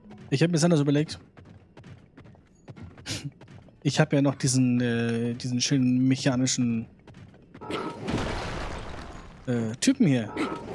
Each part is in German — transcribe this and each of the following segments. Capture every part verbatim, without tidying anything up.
Ich habe mir das anders überlegt. Ich habe ja noch diesen, äh, diesen schönen mechanischen äh, Typen hier.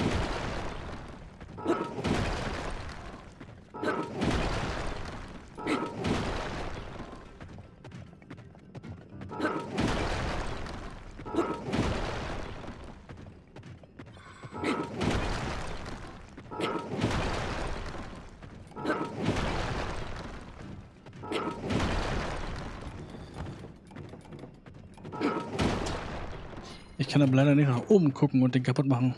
Ich kann aber leider nicht nach oben gucken und den kaputt machen.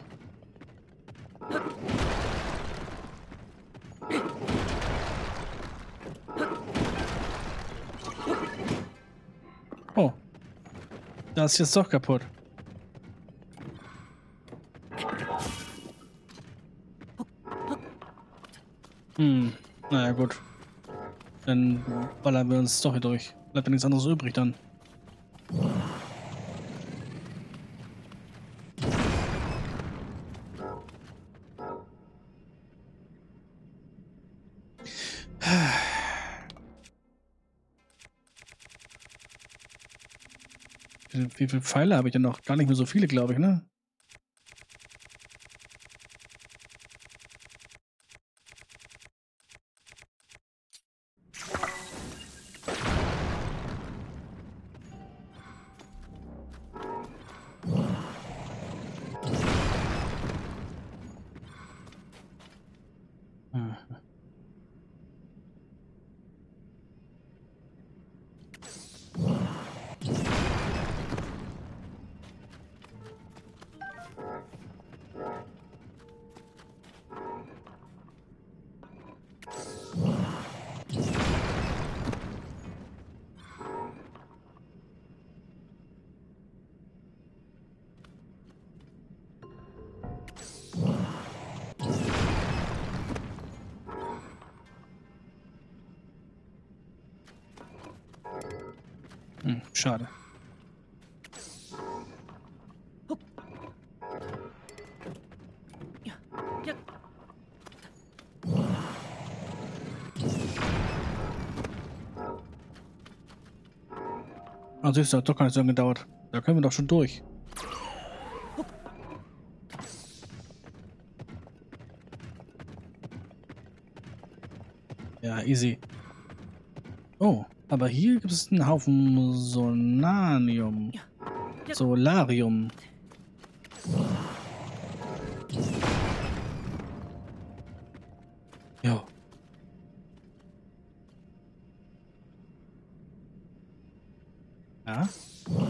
Oh. Das ist jetzt doch kaputt. Hm. Naja, gut. Dann ballern wir uns doch hier durch. Bleibt ja nichts anderes übrig dann. Wie, wie viele Pfeile habe ich denn noch? Gar nicht mehr so viele, glaube ich, ne? Hm. Hm, schade. Also ist das doch gar nicht so lange gedauert. Da können wir doch schon durch. Ja, easy. Oh, aber hier gibt es einen Haufen Solanium. Solarium. Ja. Ja.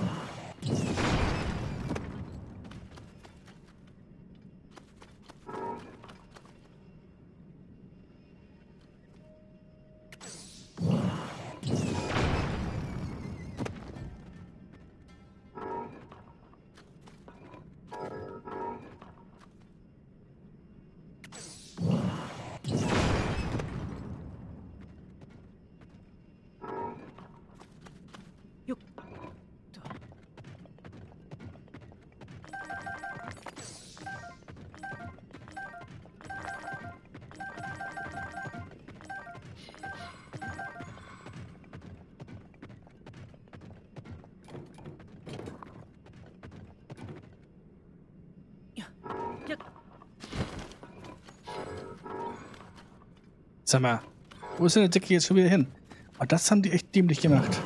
Sag mal, wo ist denn der Dicke jetzt schon wieder hin? Oh, das haben die echt dämlich gemacht.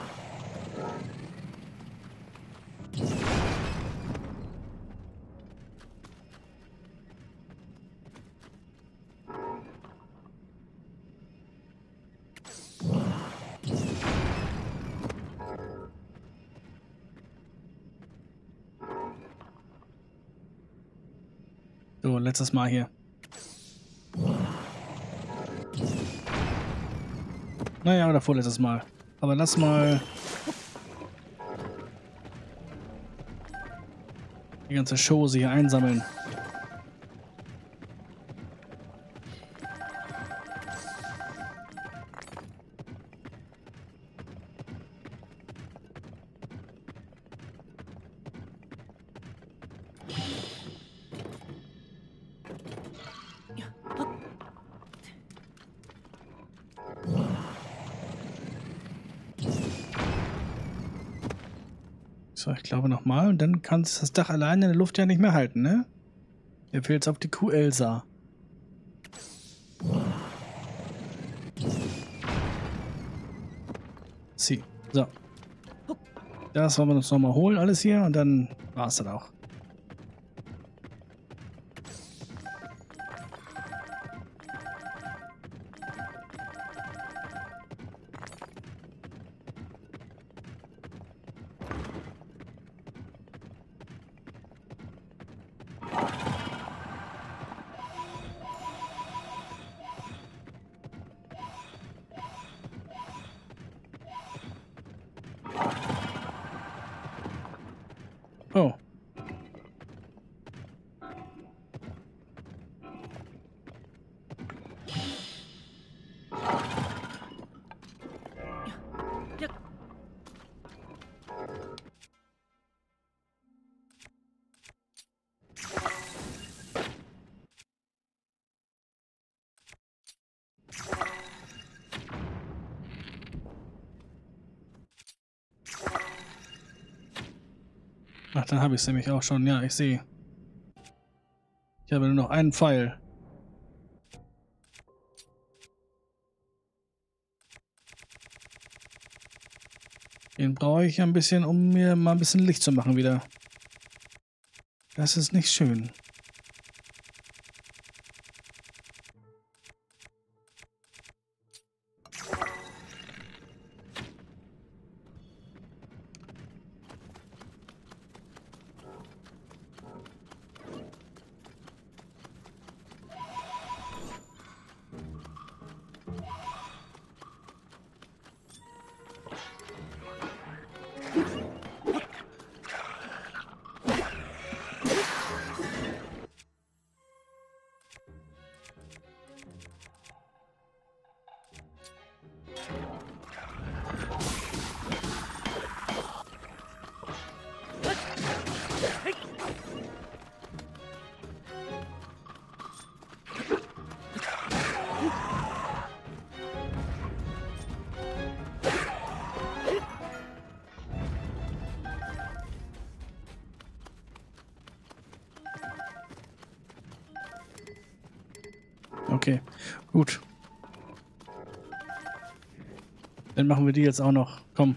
So, letztes Mal hier. Naja, oder vorletztes Mal. Aber lass mal die ganze Chose hier einsammeln. So, ich glaube nochmal. Und dann kann es das Dach alleine in der Luft ja nicht mehr halten, ne? Mir fehlt es auf die Kuh Elsa. Sie. So. Das wollen wir uns nochmal holen, alles hier. Und dann war es dann auch. Oh. Ach, dann habe ich es nämlich auch schon. Ja, ich sehe. Ich habe nur noch einen Pfeil. Den brauche ich ein bisschen, um mir mal ein bisschen Licht zu machen wieder. Das ist nicht schön. Okay, gut. Dann machen wir die jetzt auch noch. Komm.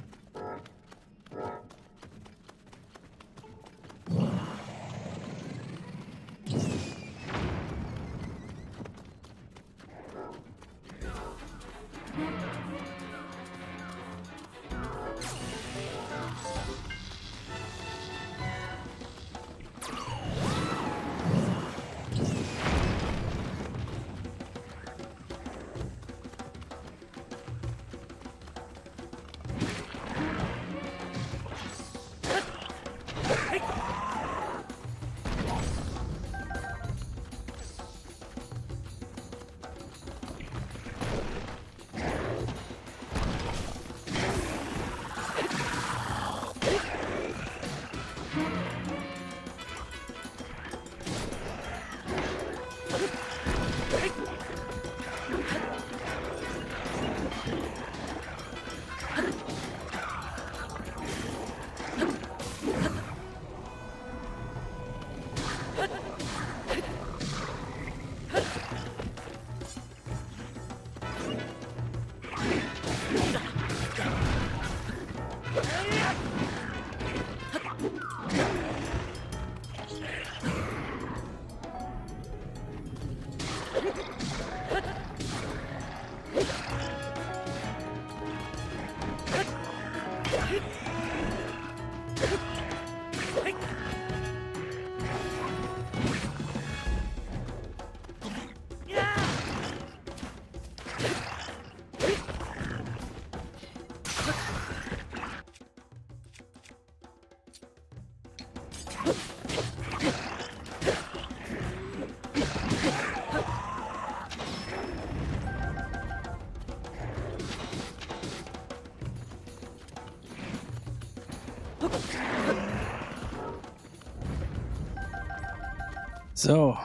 So.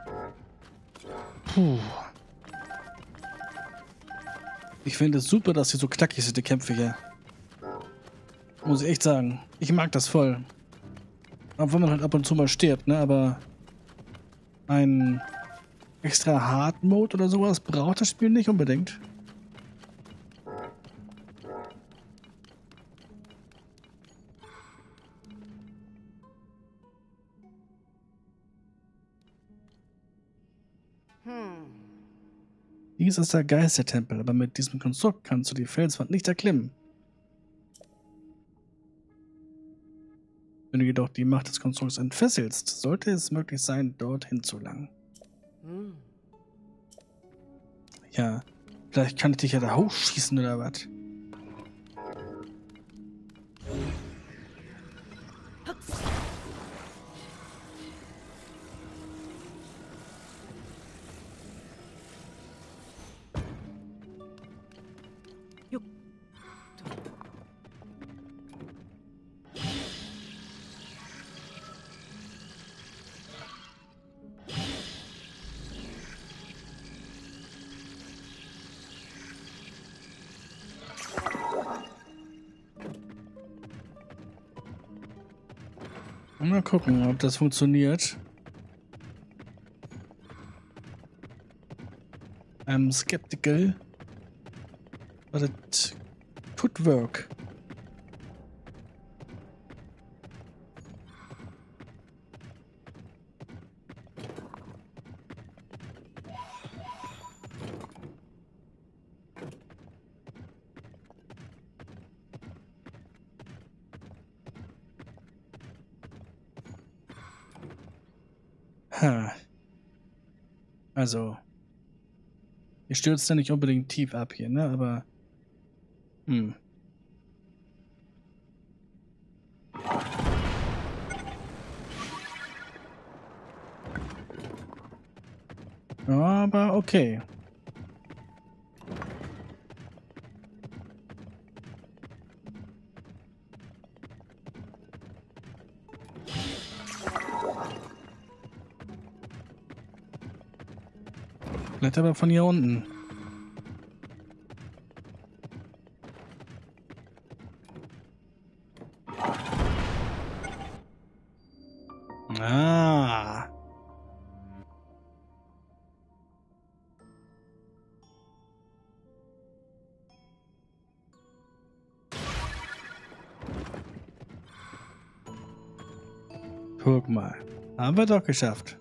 Puh. Ich finde es super, dass sie so knackig sind, die Kämpfe hier. Muss ich echt sagen. Ich mag das voll. Auch wenn man halt ab und zu mal stirbt, ne? Aber ein extra Hard Mode oder sowas braucht das Spiel nicht unbedingt. Dies ist der Geistertempel, aber mit diesem Konstrukt kannst du die Felswand nicht erklimmen. Wenn du jedoch die Macht des Konstrukts entfesselst, sollte es möglich sein, dorthin zu gelangen. Hm. Ja, vielleicht kann ich dich ja da hochschießen oder was. Mal gucken, ob das funktioniert. I'm skeptical, but it could work. Ha. Also, ihr stürzt ja nicht unbedingt tief ab hier, ne? Aber, hm. Aber okay. Vielleicht aber von hier unten. Ah. Guck mal. Haben wir doch geschafft.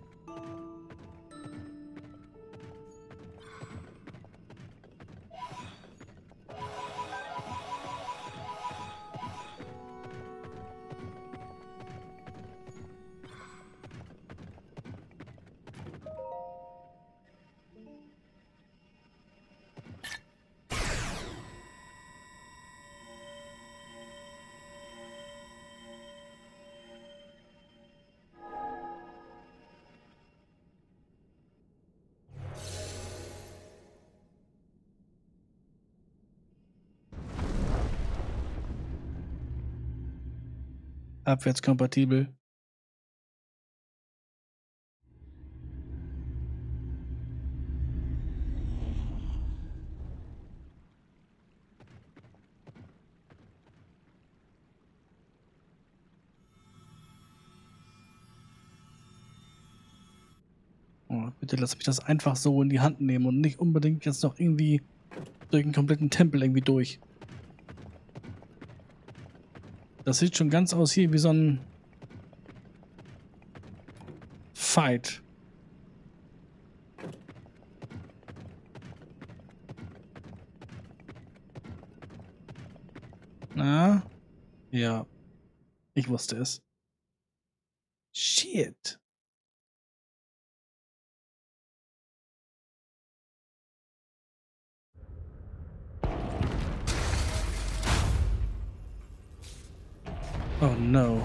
Abwärtskompatibel. Oh, bitte lass mich das einfach so in die Hand nehmen und nicht unbedingt jetzt noch irgendwie durch den kompletten Tempel irgendwie durch. Das sieht schon ganz aus hier wie so ein Fight. Na? Ja. Ich wusste es. Shit. Oh no.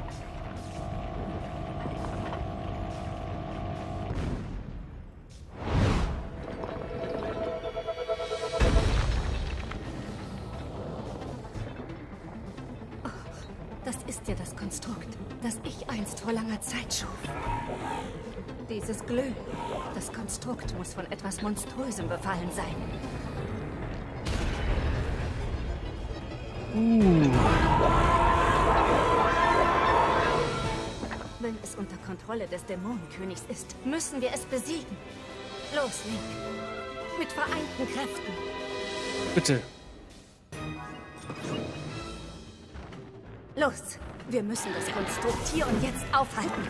Das ist ja das Konstrukt, das ich einst vor langer Zeit schuf. Dieses Glühen. Das Konstrukt muss von etwas Monströsem befallen sein. Uh. wenn es unter Kontrolle des Dämonenkönigs ist, müssen wir es besiegen. Los, Link. Mit vereinten Kräften. Bitte. Los. Wir müssen das Konstrukt hier und jetzt aufhalten.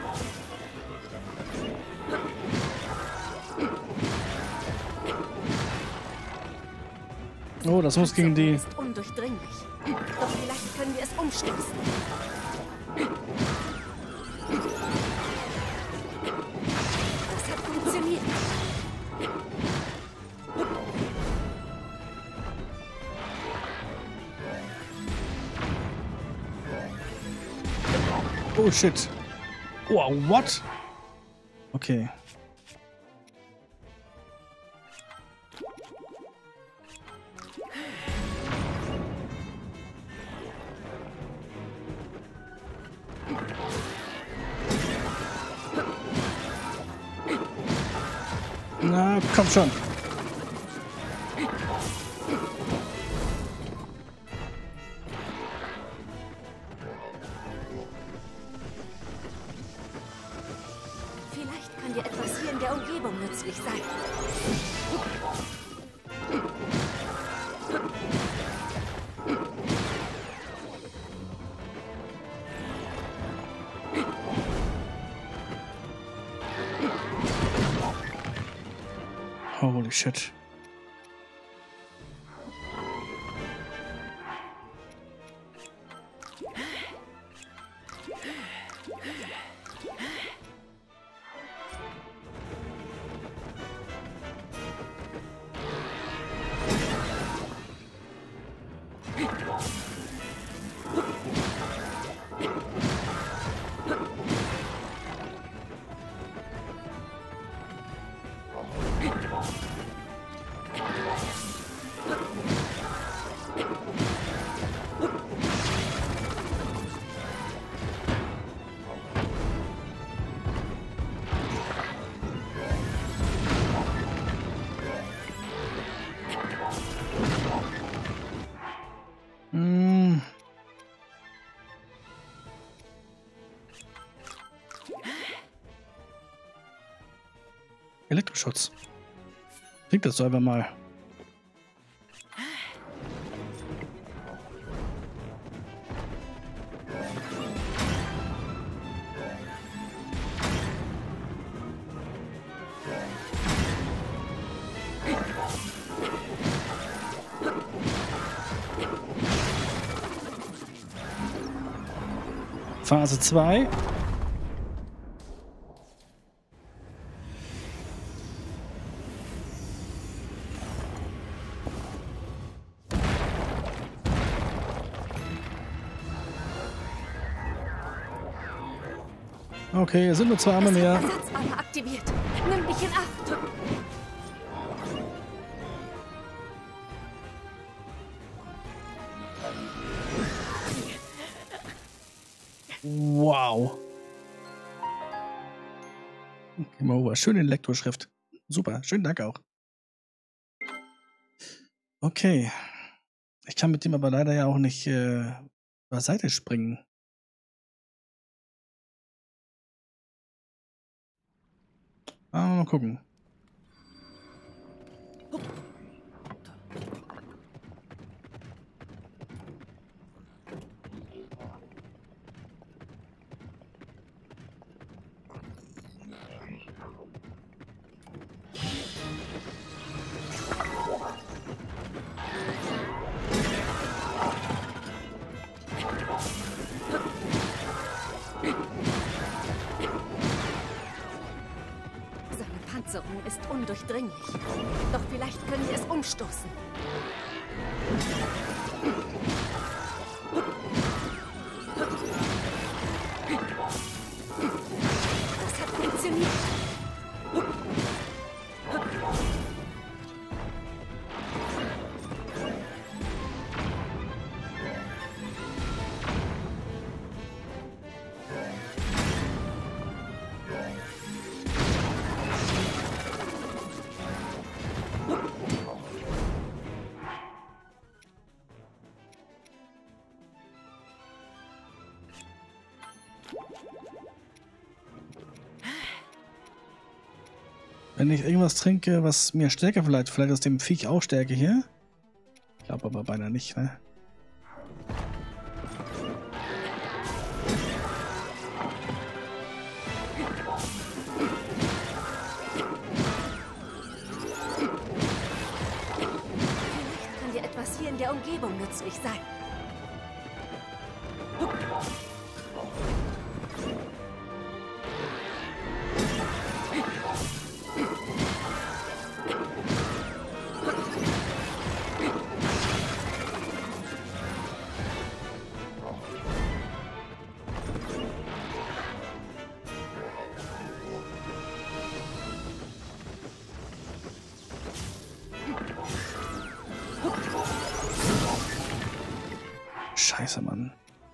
Oh, das muss gegen die... Das ist undurchdringlich. Doch vielleicht können wir es umstürzen. Das hat funktioniert. Oh shit. Wow, what? Okay. Na, komm schon. Vielleicht kann dir etwas hier in der Umgebung nützlich sein. Holy shit. Hm. Elektroschutz. Klingt das so einfach mal. Phase zwei. Okay, es sind nur zwei Arme mehr. Ersatzarme aktiviert. Nimm dich in Acht. Wow. Game over. Schöne Elektroschrift. Super. Schönen Dank auch. Okay. Ich kann mit dem aber leider ja auch nicht äh, beiseite springen. Ah, mal gucken. Panzerung ist undurchdringlich. Doch vielleicht können wir es umstoßen. Das hat funktioniert. Wenn ich irgendwas trinke, was mir Stärke verleiht, vielleicht aus dem Viech auch Stärke hier? Ich glaube aber beinahe nicht, ne? Vielleicht kann dir etwas hier in der Umgebung nützlich sein. Scheiße, Mann.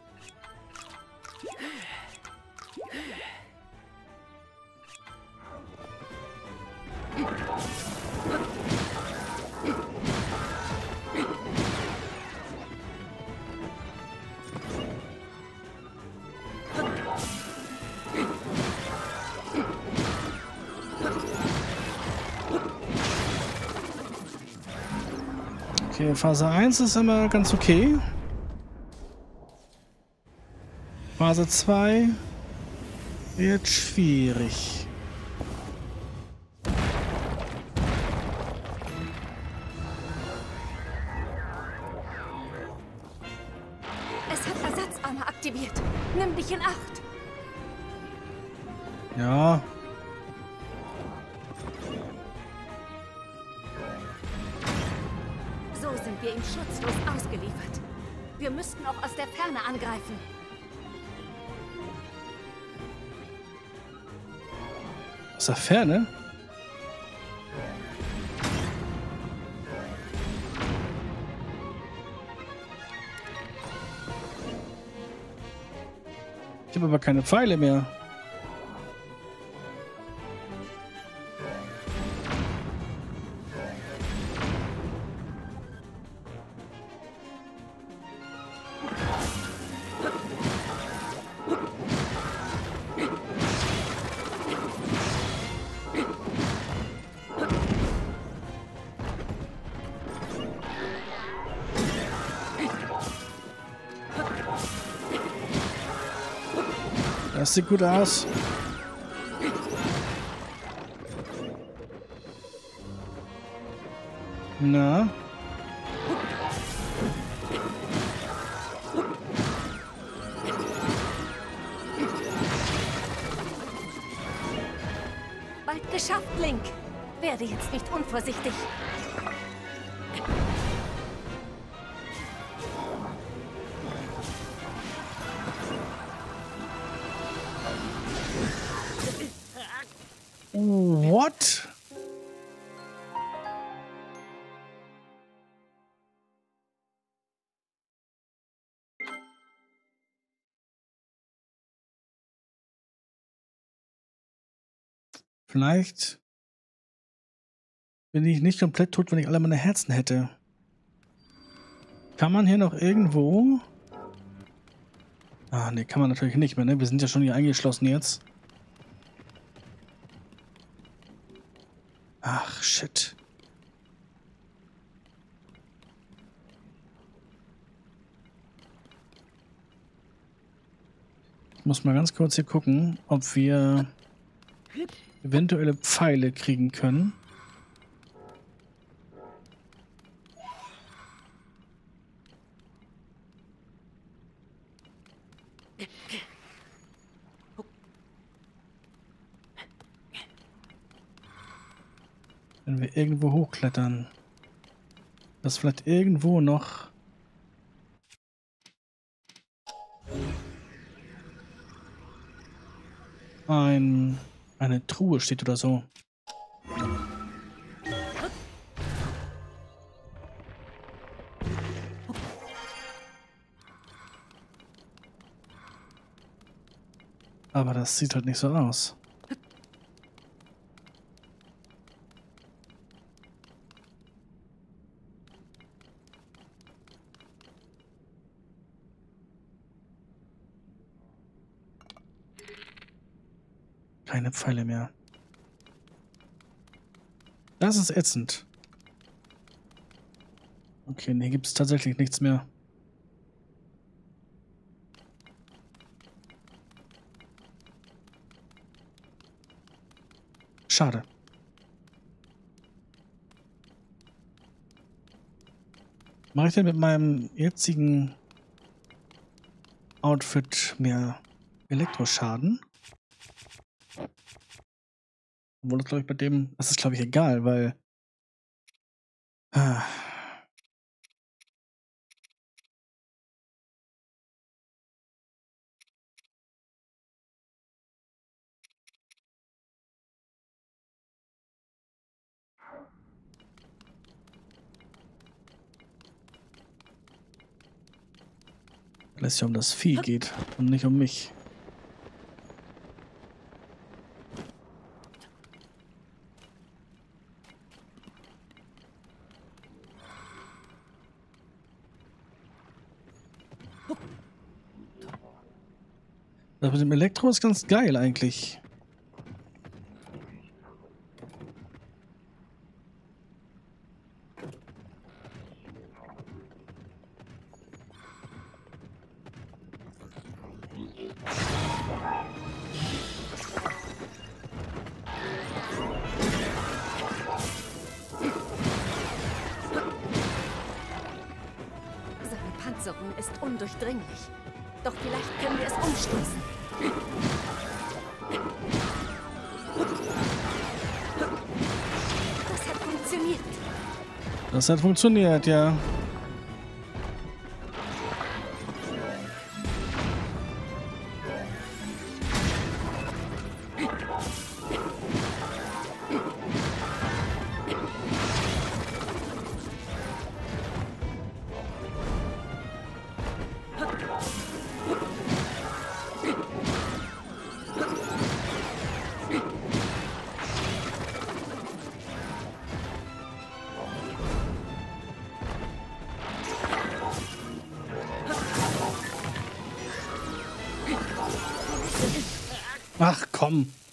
Okay, Phase eins ist immer ganz okay. Phase zwei wird schwierig. Es hat Ersatzarme aktiviert. Nimm dich in Acht. Ja. So sind wir ihm schutzlos ausgeliefert. Wir müssten auch aus der Ferne angreifen. Aus der Ferne? Ich habe aber keine Pfeile mehr. Das sieht gut aus. Na? Bald geschafft, Link. Werde jetzt nicht unvorsichtig. What? Vielleicht bin ich nicht komplett tot, wenn ich alle meine Herzen hätte. Kann man hier noch irgendwo... Ah, ne, kann man natürlich nicht mehr, ne? Wir sind ja schon hier eingeschlossen jetzt. Ach, shit. Ich muss mal ganz kurz hier gucken, ob wir eventuelle Pfeile kriegen können. Wenn wir irgendwo hochklettern. Dass vielleicht irgendwo noch ein, eine Truhe steht oder so. Aber das sieht halt nicht so aus. Keine Pfeile mehr. Das ist ätzend. Okay, hier gibt es tatsächlich nichts mehr. Schade. Mache ich denn mit meinem jetzigen Outfit mehr Elektroschaden? Obwohl das, glaube ich, bei dem... Das ist, glaube ich, egal, weil... Ah. Weil es ja um das Vieh geht und nicht um mich. Das mit dem Elektro ist ganz geil eigentlich. Seine Panzerung ist undurchdringlich. Doch vielleicht können wir es umstoßen. Das hat funktioniert. Das hat funktioniert, ja. Ach komm.